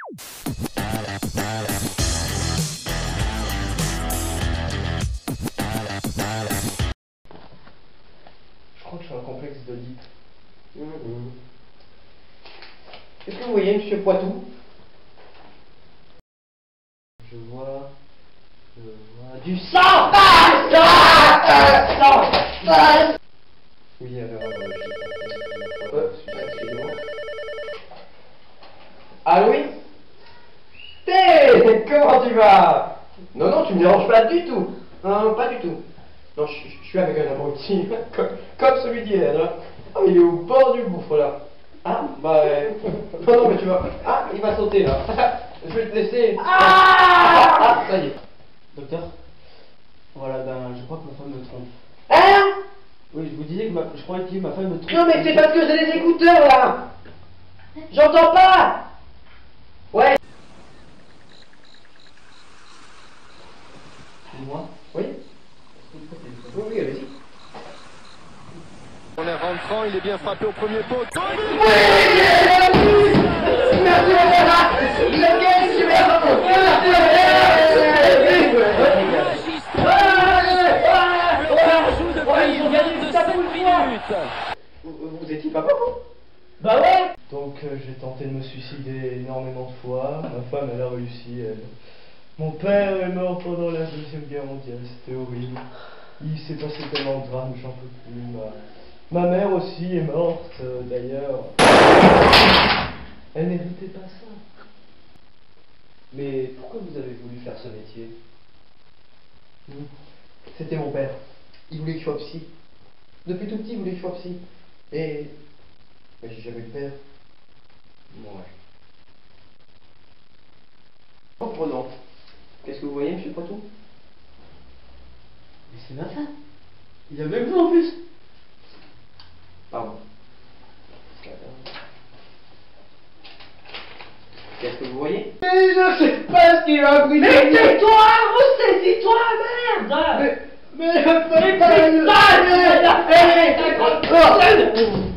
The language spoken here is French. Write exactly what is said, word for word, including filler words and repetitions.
Je crois que je suis un complexe d'Oedipe. Mmh. Qu'est-ce que vous voyez, monsieur Poitou? Je vois... Je vois... Du sang. Ah, sang. Sang. Sang. Oui, il y avait un dans le chiffre. Euh, excusez-moi. Ah oui? Hé, comment tu vas? Non, non, tu me déranges pas du tout. Non, pas du tout. Non, je, je suis avec un abruti, comme, comme celui d'hier, là. Ah, il est au bord du gouffre, là. Ah, bah... Euh... Non, non, mais tu vas... Ah, il va sauter, là. Je vais te laisser... Ah, ah, ah, ça y est. Docteur, voilà, ben, je crois que ma femme me trompe. Hein? Oui, je vous disais que ma... je croyais que ma femme me trompe. Non, mais c'est parce que j'ai des écouteurs, là. J'entends pas. Ouais. Moi? Oui? Oui, oui, allez-y. En rentrant, il est bien frappé au premier poteau. Oui, merci, vous étiez pas vous? Bah ouais. Donc euh, j'ai tenté de me suicider énormément de fois. Ma femme elle a réussi elle. Mon père est mort pendant la deuxième guerre mondiale, c'était horrible. Il s'est passé tellement de drames, j'en peux plus. Ma, Ma mère aussi est morte, euh, d'ailleurs. Elle méritait pas ça. Mais pourquoi vous avez voulu faire ce métier? C'était mon père. Il voulait que je sois psy. Depuis tout petit, il voulait que je sois psy. Et... Mais j'ai jamais eu de père. Ouais. Reprenons. Qu'est-ce que vous voyez, monsieur Poitou? Mais c'est ma femme. Il est avec vous en plus. Pardon. Qu'est-ce que vous voyez? Mais je sais pas ce qu'il a pris. Mais tais-toi! Ressaisis-toi, merde! Mais... Mais... Mais... Mais... Mais... Mais... Mais... Mais...